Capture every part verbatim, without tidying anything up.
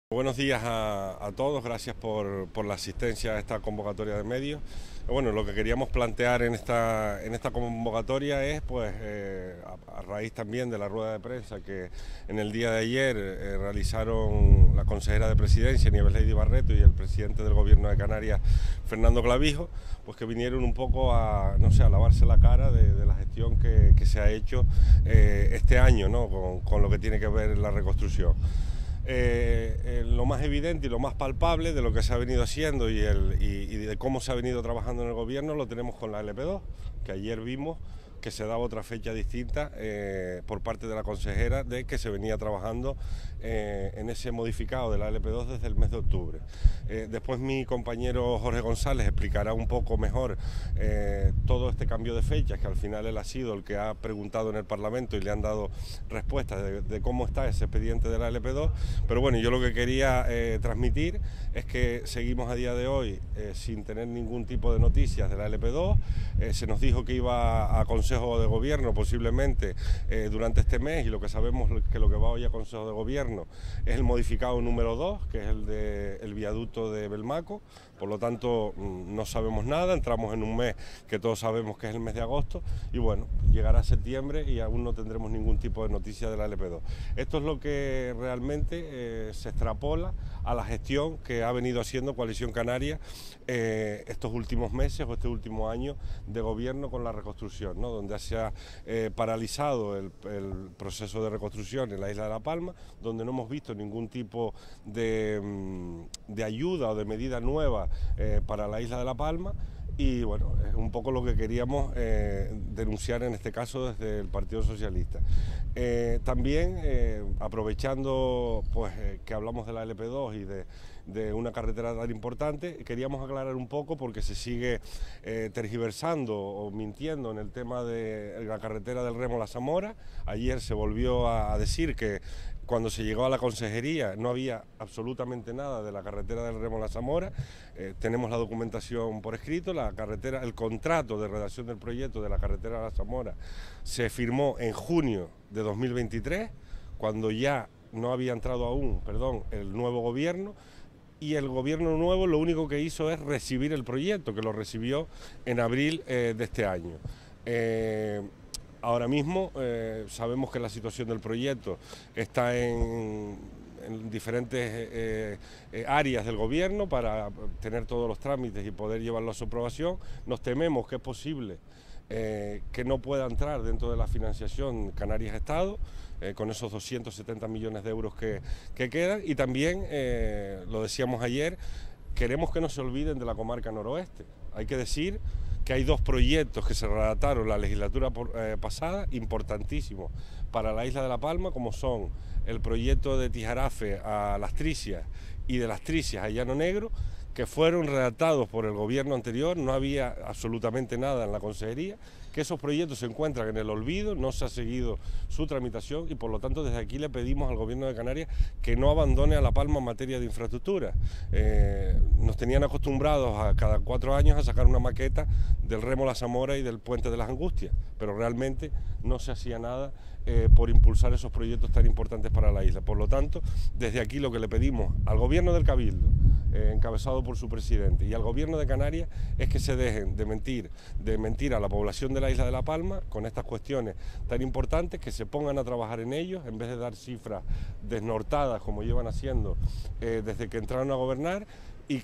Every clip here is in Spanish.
Buenos días a, a todos, gracias por, por la asistencia a esta convocatoria de medios. Bueno, lo que queríamos plantear en esta, en esta convocatoria es, pues, eh, a, a raíz también de la rueda de prensa que en el día de ayer eh, realizaron la consejera de Presidencia, Nieves Lady Barreto, y el presidente del Gobierno de Canarias, Fernando Clavijo, pues que vinieron un poco a, no sé, a lavarse la cara de, de la gestión que, que se ha hecho eh, este año, ¿no?, con, con lo que tiene que ver la reconstrucción. Eh, eh, lo más evidente y lo más palpable de lo que se ha venido haciendo y, el, y, y de cómo se ha venido trabajando en el gobierno lo tenemos con la L P dos, que ayer vimos que se daba otra fecha distinta eh, por parte de la consejera de que se venía trabajando eh, en ese modificado de la L P dos desde el mes de octubre. Eh, después mi compañero Jorge González explicará un poco mejor eh, todo este cambio de fechas, que al final él ha sido el que ha preguntado en el Parlamento y le han dado respuestas de, de cómo está ese expediente de la L P dos, pero bueno, yo lo que quería eh, transmitir es que seguimos a día de hoy eh, sin tener ningún tipo de noticias de la L P dos. Eh, se nos dijo que iba a Consejo de Gobierno posiblemente eh, durante este mes, y lo que sabemos es que lo que va hoy a Consejo de Gobierno es el modificado número dos, que es el del viaducto de Belmaco. Por lo tanto, no sabemos nada, entramos en un mes que todos sabemos que es el mes de agosto, y bueno, llegará septiembre y aún no tendremos ningún tipo de noticia de la L P dos. Esto es lo que realmente eh, se extrapola a la gestión que ha venido haciendo Coalición Canaria eh, estos últimos meses o este último año de gobierno con la reconstrucción, ¿no?, donde se ha eh, paralizado el, el proceso de reconstrucción en la isla de La Palma, donde no hemos visto ningún tipo de, de ayuda o de medida nueva eh, para la isla de La Palma. Y bueno, es un poco lo que queríamos eh, denunciar en este caso desde el Partido Socialista. Eh, también eh, aprovechando pues, eh, que hablamos de la L P dos y de, de una carretera tan importante, queríamos aclarar un poco porque se sigue eh, tergiversando o mintiendo en el tema de la carretera del Remo La Zamora. Ayer se volvió a decir que cuando se llegó a la consejería no había absolutamente nada de la carretera del Remo La Zamora. Eh, tenemos la documentación por escrito, la carretera, el contrato de redacción del proyecto de la carretera de La Zamora se firmó en junio de dos mil veintitrés, cuando ya no había entrado aún, perdón, el nuevo gobierno, y el gobierno nuevo lo único que hizo es recibir el proyecto, que lo recibió en abril eh, de este año. Eh, Ahora mismo eh, sabemos que la situación del proyecto está en, en diferentes eh, eh, áreas del gobierno para tener todos los trámites y poder llevarlo a su aprobación. Nos tememos que es posible eh, que no pueda entrar dentro de la financiación Canarias-Estado, eh, con esos doscientos setenta millones de euros que, que quedan, y también, eh, lo decíamos ayer, queremos que no se olviden de la comarca noroeste. Hay que decir que hay dos proyectos que se redactaron la legislatura por, eh, pasada, importantísimos para la isla de La Palma, como son el proyecto de Tijarafe a Las Tricias y de Las Tricias a Llano Negro, que fueron redactados por el gobierno anterior. No había absolutamente nada en la consejería, que esos proyectos se encuentran en el olvido, no se ha seguido su tramitación, y por lo tanto desde aquí le pedimos al gobierno de Canarias que no abandone a La Palma en materia de infraestructura. Eh, nos tenían acostumbrados a cada cuatro años a sacar una maqueta del Remo La Zamora y del Puente de las Angustias, pero realmente no se hacía nada eh, por impulsar esos proyectos tan importantes para la isla. Por lo tanto, desde aquí lo que le pedimos al gobierno del Cabildo, eh, encabezado por su presidente, y al gobierno de Canarias, es que se dejen de mentir, de mentir a la población de la isla de La Palma con estas cuestiones tan importantes, que se pongan a trabajar en ellos en vez de dar cifras desnortadas como llevan haciendo eh, desde que entraron a gobernar, y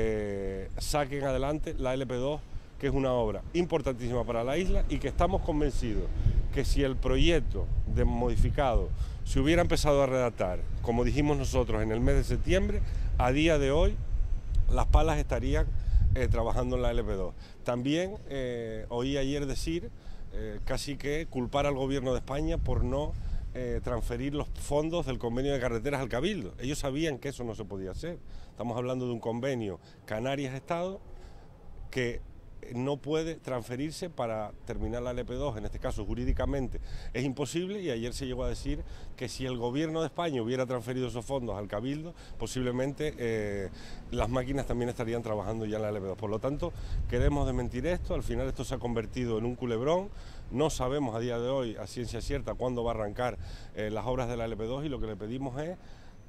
que saquen adelante la L P dos, que es una obra importantísima para la isla, y que estamos convencidos que si el proyecto de modificado se hubiera empezado a redactar, como dijimos nosotros, en el mes de septiembre, a día de hoy Las Palas estarían eh, trabajando en la L P dos. También eh, oí ayer decir eh, casi que culpar al gobierno de España por no eh, transferir los fondos del convenio de carreteras al Cabildo. Ellos sabían que eso no se podía hacer. Estamos hablando de un convenio Canarias-Estado que no puede transferirse para terminar la L P dos, en este caso jurídicamente es imposible, y ayer se llegó a decir que si el gobierno de España hubiera transferido esos fondos al Cabildo, posiblemente eh, las máquinas también estarían trabajando ya en la L P dos. Por lo tanto, queremos desmentir esto. Al final esto se ha convertido en un culebrón. No sabemos a día de hoy a ciencia cierta cuándo va a arrancar eh, las obras de la L P dos, y lo que le pedimos es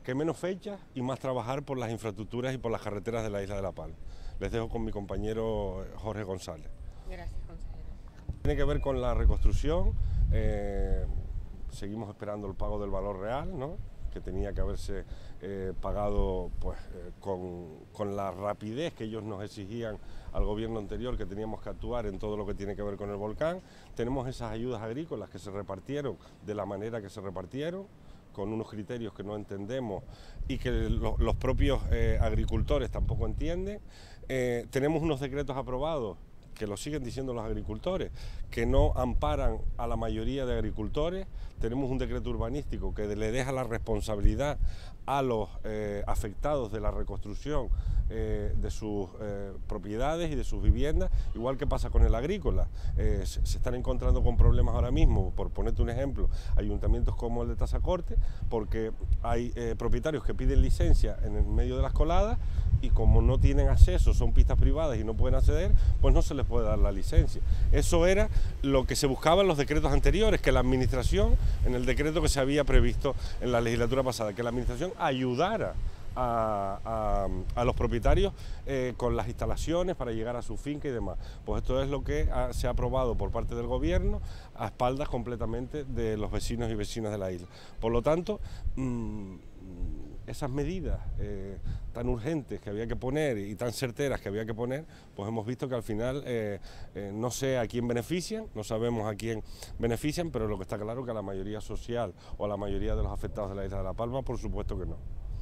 que menos fechas y más trabajar por las infraestructuras y por las carreteras de la isla de La Palma. Les dejo con mi compañero Jorge González. Gracias, consejero. Tiene que ver con la reconstrucción, eh, seguimos esperando el pago del valor real, ¿no?, que tenía que haberse eh, pagado pues, eh, con, con la rapidez que ellos nos exigían al gobierno anterior, que teníamos que actuar en todo lo que tiene que ver con el volcán. Tenemos esas ayudas agrícolas que se repartieron de la manera que se repartieron, con unos criterios que no entendemos y que lo, los propios eh, agricultores tampoco entienden. Eh, tenemos unos decretos aprobados que lo siguen diciendo los agricultores, que no amparan a la mayoría de agricultores. Tenemos un decreto urbanístico que le deja la responsabilidad a los eh, afectados de la reconstrucción eh, de sus eh, propiedades y de sus viviendas, igual que pasa con el agrícola. Eh, se, se están encontrando con problemas ahora mismo, por ponerte un ejemplo, ayuntamientos como el de Tazacorte, porque hay eh, propietarios que piden licencia en el medio de las coladas y como no tienen acceso, son pistas privadas y no pueden acceder, pues no se les puede dar la licencia. Eso era lo que se buscaba en los decretos anteriores, que la administración, en el decreto que se había previsto en la legislatura pasada, que la administración ayudara a, a, a los propietarios eh, con las instalaciones para llegar a su finca y demás. Pues esto es lo que ha, se ha aprobado por parte del gobierno a espaldas completamente de los vecinos y vecinas de la isla. Por lo tanto, mmm, esas medidas eh, tan urgentes que había que poner y tan certeras que había que poner, pues hemos visto que al final eh, eh, no sé a quién benefician, no sabemos a quién benefician, pero lo que está claro es que a la mayoría social o a la mayoría de los afectados de la isla de La Palma, por supuesto que no.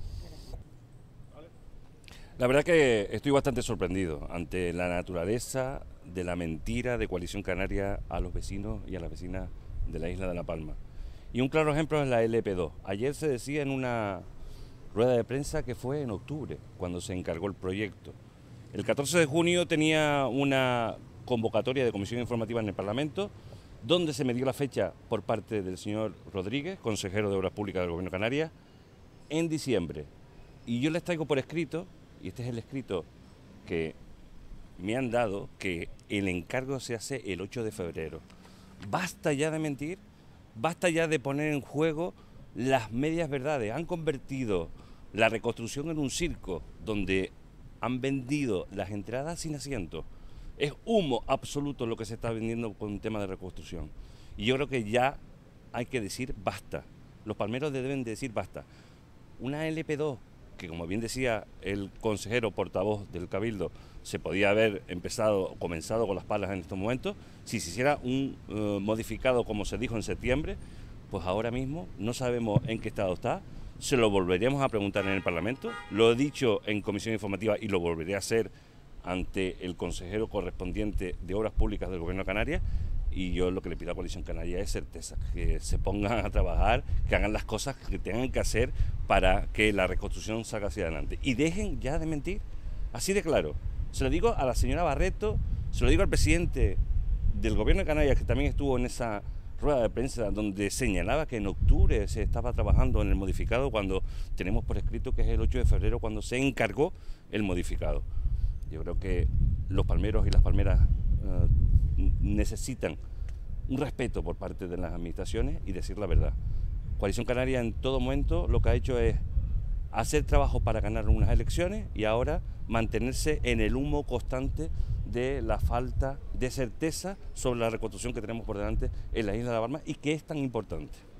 La verdad que estoy bastante sorprendido ante la naturaleza de la mentira de Coalición Canaria a los vecinos y a las vecinas de la isla de La Palma. Y un claro ejemplo es la L P dos. Ayer se decía en una rueda de prensa que fue en octubre cuando se encargó el proyecto. El catorce de junio tenía una convocatoria de comisión informativa en el Parlamento donde se me dio la fecha por parte del señor Rodríguez, consejero de Obras Públicas del Gobierno de Canarias, en diciembre. Y yo les traigo por escrito, y este es el escrito que me han dado, que el encargo se hace el ocho de febrero. Basta ya de mentir, basta ya de poner en juego las medias verdades. Han convertido la reconstrucción en un circo donde han vendido las entradas sin asiento. Es humo absoluto lo que se está vendiendo con un tema de reconstrucción. Y yo creo que ya hay que decir basta. Los palmeros deben decir basta. Una L P dos, que como bien decía el consejero portavoz del Cabildo, se podía haber empezado, comenzado con las palas en estos momentos. Si se hiciera un uh, modificado como se dijo en septiembre, pues ahora mismo no sabemos en qué estado está, se lo volveremos a preguntar en el Parlamento, lo he dicho en comisión informativa y lo volveré a hacer ante el consejero correspondiente de Obras Públicas del Gobierno de Canarias, y yo lo que le pido a Coalición Canaria es certeza, que se pongan a trabajar, que hagan las cosas que tengan que hacer para que la reconstrucción salga hacia adelante. Y dejen ya de mentir, así de claro. Se lo digo a la señora Barreto, se lo digo al presidente del Gobierno de Canarias, que también estuvo en esa rueda de prensa donde señalaba que en octubre se estaba trabajando en el modificado, cuando tenemos por escrito que es el ocho de febrero cuando se encargó el modificado. Yo creo que los palmeros y las palmeras uh, necesitan un respeto por parte de las administraciones y decir la verdad. Coalición Canaria en todo momento lo que ha hecho es hacer trabajo para ganar unas elecciones y ahora mantenerse en el humo constante de la falta de certeza sobre la reconstrucción que tenemos por delante en la isla de La Palma y que es tan importante.